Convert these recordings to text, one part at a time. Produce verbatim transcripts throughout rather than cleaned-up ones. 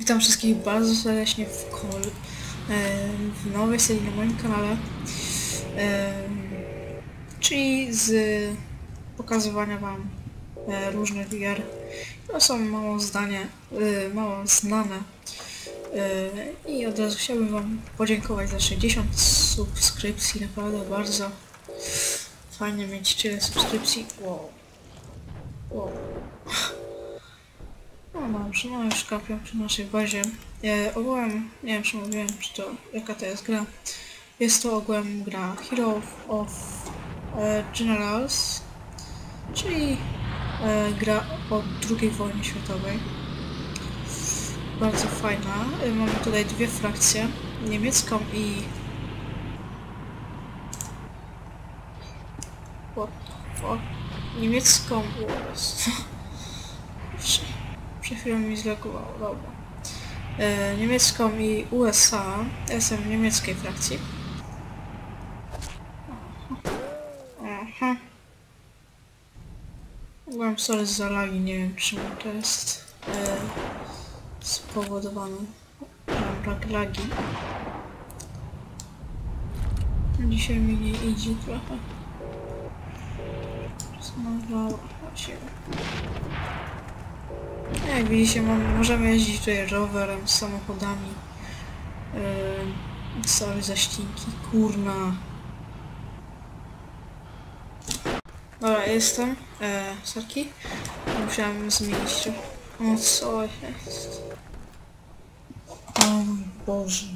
Witam wszystkich bardzo serdecznie w Call, w nowej serii na moim kanale, czyli z pokazywania wam różnych gier. To są mało zdanie, mało znane i od razu chciałbym wam podziękować za sześćdziesiąt subskrypcji, naprawdę bardzo fajnie mieć tyle subskrypcji. Wow. Wow. No dobrze, no już kapią przy naszej bazie. E, ogółem, nie wiem czy mówiłem, czy to, jaka to jest gra. Jest to ogółem gra Hero of e, Generals, czyli e, gra o drugiej wojnie światowej. Bardzo fajna. E, mamy tutaj dwie frakcje, niemiecką i... What the fuck? Niemiecką... Przed chwilą mi zlegowało, dobra. E, niemiecką i U S A. Ja jestem w niemieckiej frakcji. Aha. Aha. Byłem sorry za lagi, nie wiem czemu to jest e, spowodowane. Mam brak lagi. Dzisiaj mi nie idzie trochę. Znowu się. Jak widzicie, mam, możemy jeździć tutaj rowerem, samochodami. Yy, całe zaścinki, kurna. Dobra, jestem. E, Sarki. Musiałem zmienić. O, co jest? O mój Boże.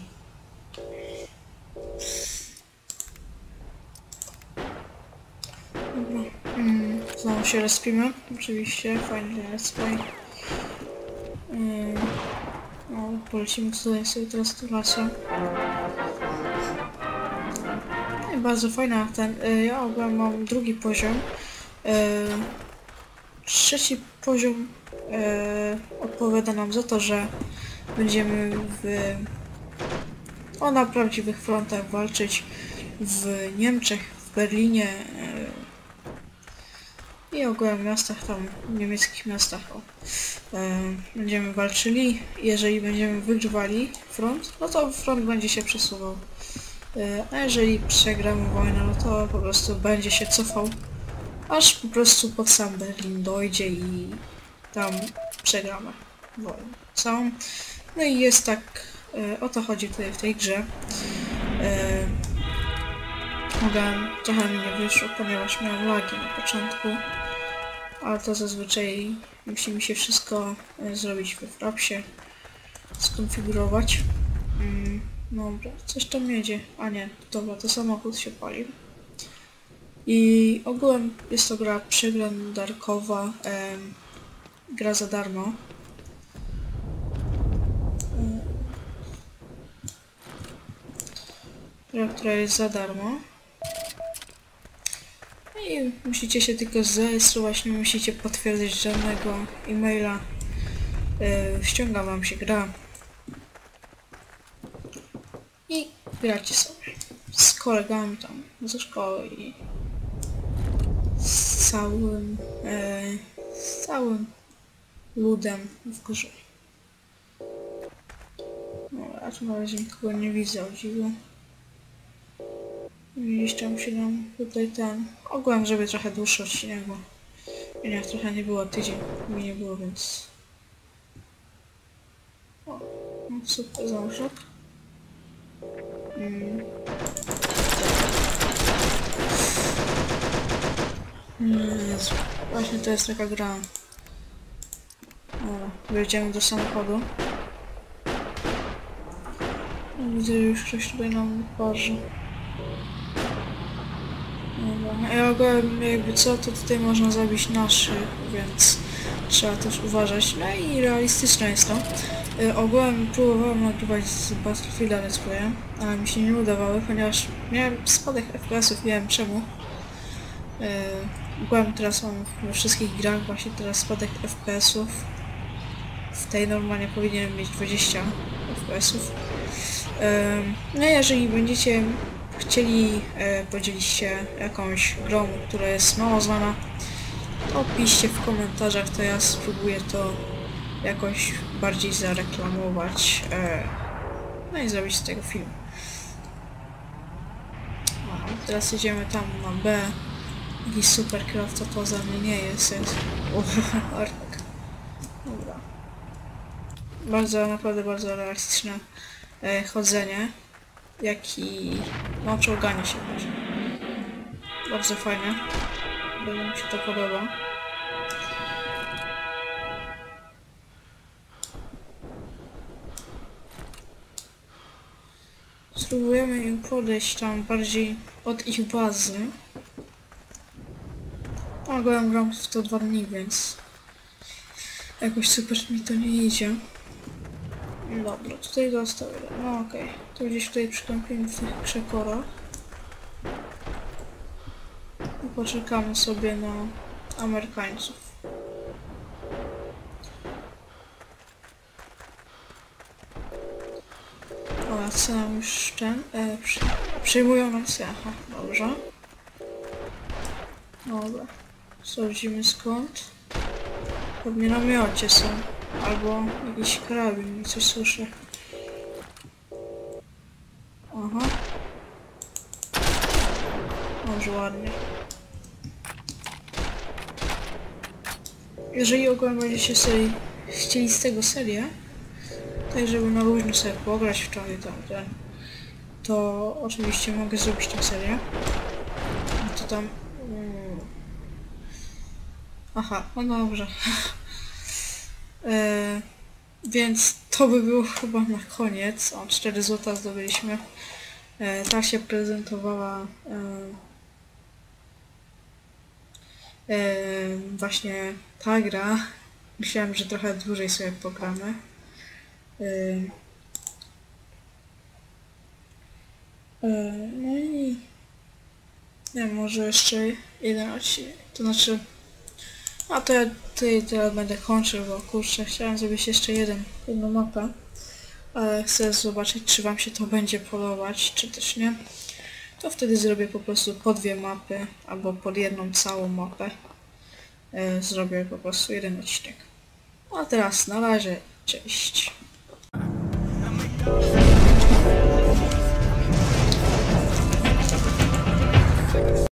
Dobra. Mm, znowu się respimy. Oczywiście, fajnie let's play. Yy, no, polecimy tutaj sobie teraz do lasu. I bardzo fajna ten. Yy, ja ogólnie mam drugi poziom. Yy, trzeci poziom yy, odpowiada nam za to, że będziemy w o, na prawdziwych frontach walczyć w Niemczech, w Berlinie yy, i ogólnie w miastach tam, w niemieckich miastach. O. Będziemy walczyli. Jeżeli będziemy wygrywali front, no to front będzie się przesuwał. A jeżeli przegramy wojnę, no to po prostu będzie się cofał, aż po prostu pod sam Berlin dojdzie i tam przegramy wojnę całą. No i jest tak, o to chodzi tutaj w tej grze. Mogłem, trochę mi nie wyszło, ponieważ miałem lagi na początku, ale to zazwyczaj musi mi się wszystko e, zrobić we Frapsie, skonfigurować. Mm, dobra, coś tam jedzie. A nie, dobra, to samochód się pali. I ogółem jest to gra przeglądarkowa, e, gra za darmo. E, gra, która jest za darmo. I musicie się tylko zarejestrować, nie musicie potwierdzić żadnego e-maila. Yy, ściąga wam się gra. I gracie sobie z kolegami tam ze szkoły i z całym, yy, z całym ludem w grze. No, a tu na razie nikogo nie widzę, o dziwo. Gdzieś tam się nam tutaj ten... Ogółem, żeby trochę dłuższy odcinek, bo jak trochę nie było, tydzień mi nie było, więc... O, no super załóżek. Mm. Jezu. Właśnie to jest taka gra. O, wjedziemy do samochodu. Widzę, już ktoś tutaj nam parzy. Ja ogółem jakby co, to tutaj można zabić naszych, więc trzeba też uważać. No i realistyczne jest to. Yy, ogółem próbowałem nagrywać z Battlefielda Let's Play, ale mi się nie udawało, ponieważ miałem spadek F P S ów, nie wiem czemu. Yy, ogółem teraz mam we wszystkich grach właśnie teraz spadek F P S ów. W tej normalnie powinienem mieć dwadzieścia F P S ów. Yy, no jeżeli będziecie chcieli e, podzielić się jakąś grą, która jest mało znana, to piszcie w komentarzach, to ja spróbuję to jakoś bardziej zareklamować, e, no i zrobić z tego film. A teraz jedziemy tam na B. Jakiś super kierowca poza mnie nie jest, jest... Uff, Artek. Dobra. Bardzo, naprawdę bardzo realistyczne e, chodzenie, jak i no, czołganie się właśnie. Bardzo fajne. Bardzo mi się to podoba. Spróbujemy im podejść tam bardziej od ich bazy. Ogólnie gram w to dwa dni, więc jakoś super mi to nie idzie. Dobra, tutaj dostał jeden. No okej. Okay. To gdzieś tutaj przykąpimy w tych krzekorach. I poczekamy sobie na Amerykańców. O, co nam już ten... E, przy, przyjmują nas... Aha, dobrze. Dobra. Sprawdzimy skąd. Pewnie na miocie są. Albo jakiś karabin, coś słyszę. Aha. Dobrze, ładnie. Jeżeli ogólnie będziecie sobie chcieli z tego serię, tak żeby na luźno sobie pograć wczoraj tam ten, to oczywiście mogę zrobić tę serię. To tam... Mm. Aha, no dobrze. e, więc to by było chyba na koniec. O, cztery złota zdobyliśmy. E, ta się prezentowała e, e, właśnie ta gra. Myślałem, że trochę dłużej sobie pogramy. E, e, no i nie wiem, może jeszcze jeden odcinek. To znaczy, a to ja tutaj teraz będę kończył, bo kurczę, chciałem zrobić jeszcze jeden, jedną mapę. Ale chcę zobaczyć, czy wam się to będzie podobać, czy też nie. To wtedy zrobię po prostu po dwie mapy, albo pod jedną całą mapę. E, zrobię po prostu jeden odcinek. A teraz na razie, cześć.